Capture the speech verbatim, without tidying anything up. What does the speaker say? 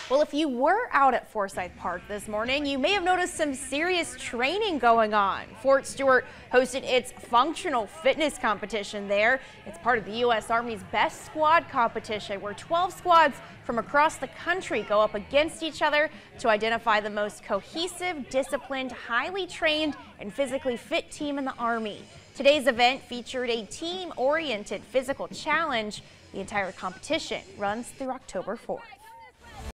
Well, if you were out at Forsyth Park this morning, you may have noticed some serious training going on. Fort Stewart hosted its functional fitness competition there. It's part of the U S Army's Best Squad competition, where twelve squads from across the country go up against each other to identify the most cohesive, disciplined, highly trained, and physically fit team in the Army. Today's event featured a team-oriented physical challenge. The entire competition runs through October fourth.